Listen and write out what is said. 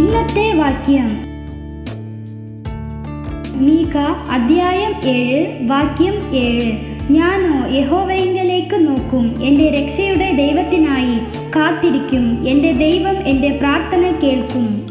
ഇന്നത്തെ വാക്യം മീക അധ്യായം 7 വാക്യം 7. ഞാനോ യഹോവയിങ്കലേക്ക് നോക്കും, എൻ്റെ രക്ഷയുടെ ദൈവത്തിനായി കാത്തിരിക്കും. എൻ്റെ ദൈവം എൻ്റെ പ്രാർത്ഥന കേൾക്കും.